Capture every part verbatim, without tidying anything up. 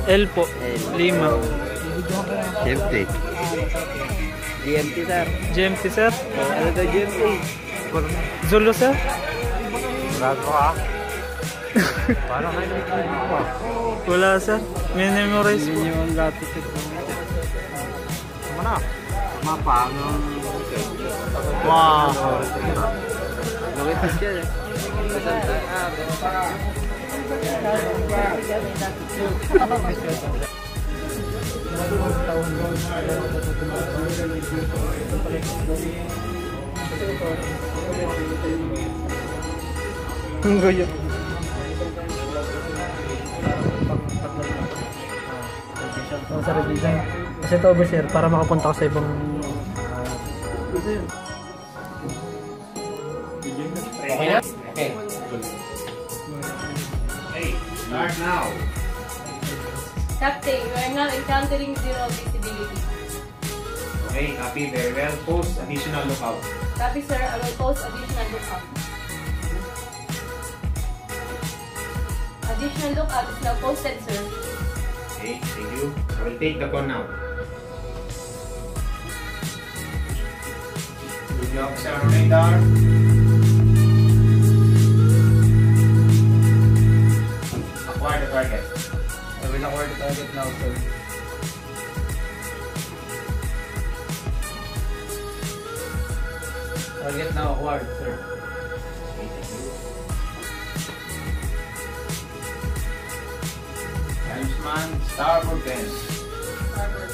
L po. L. Lima. G M T. G M T, sir. G M T, sir. Oh, ano daw G M T? Zulu, sir. Bago ka. Parang kayo nagkakaroon pa. Wala, sir. Minimorize po. Yun yung latitude. Ano na? Mapangang. Wow. Bakit siya eh? Kasal sa ah, Ang goyo. Oh, sa revision. Kasi ito overshare para makapunta ko sa ibang Okay na? Okay. Hey, start now. Captain, you are now encountering zero visibility. Okay, copy very well. Post additional lookout. Copy, sir. I will post additional lookout. Additional lookout is now posted, sir. Okay, thank you. I will take the con now. Good job, sir. Radar. Acquire the target. I will acquire the target now, sir. Target now acquired, sir. Okay, thank you. Helmsman, starboard ten. Starboard.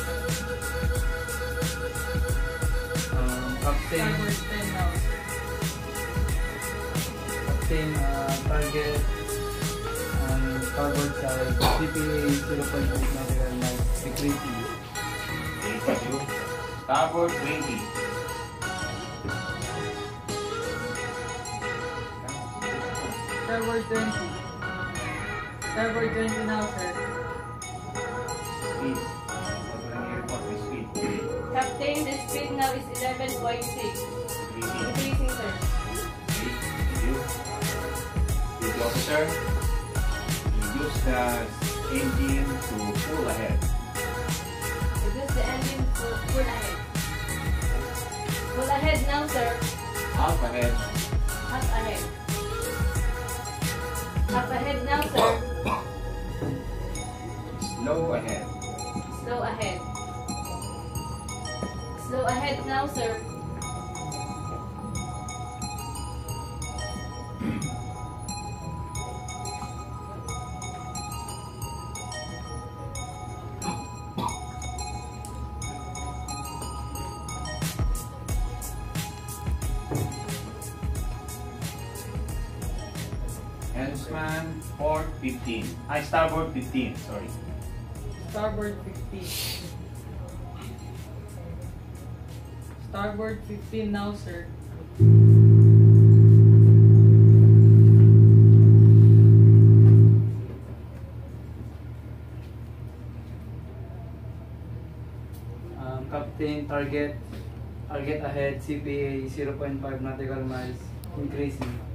Um, Captain, Starboard ten now, sir. Captain, uh, target on starboard side, C P A zero point eight nautical miles, decreasing. Okay, thank you. Starboard twenty. Starboard twenty. Starboard twenty now, sir. Speed. Sobrang airport with speed. Captain, the speed now is eleven point six. Increasing. Increasing, sir. Okay, thank you. Duty officer, use the engine to pull ahead. Reduce the engine for full ahead. Full ahead now, sir. Half ahead. Half ahead. Half ahead now, sir. Slow ahead. Slow ahead. Slow ahead now, sir. Helmsman, port fifteen. I starboard fifteen, sorry. Starboard fifteen. Starboard fifteen now, sir. Um, Captain, target, target ahead, C P A zero point five nautical miles, increasing.